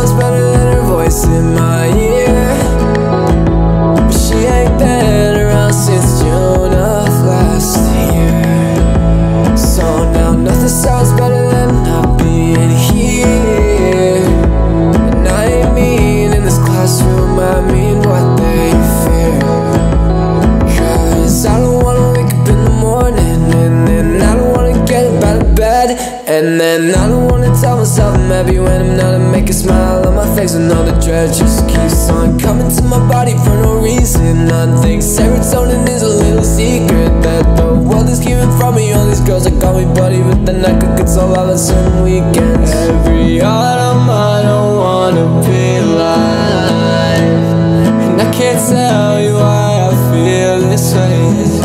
sounds better than her voice in my ear. But she ain't been around since June of last year. So now nothing sounds better than not being here. And I ain't mean in this classroom, I mean what they fear. Cause I don't wanna wake up in the morning, and then I don't wanna get up out of bed, and then I don't wanna tell myself I'm happy when I'm not, and make a smile on my face when all the dread just keeps on coming to my body for no reason. I think serotonin is a little secret that the world is keeping from me. All these girls that call me buddy, but then I could console all on certain weekends. Every autumn I don't wanna be alive, and I can't tell you why I feel this way.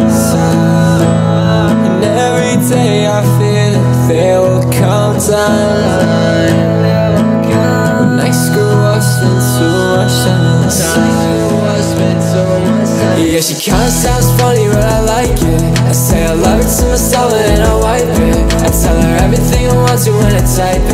And every day I feel that there will come time when I screw up, spend too much time inside. Yeah, she kinda sounds funny, but I like it. I say I love her to myself and then I wipe it. I tell her everything I want to when I type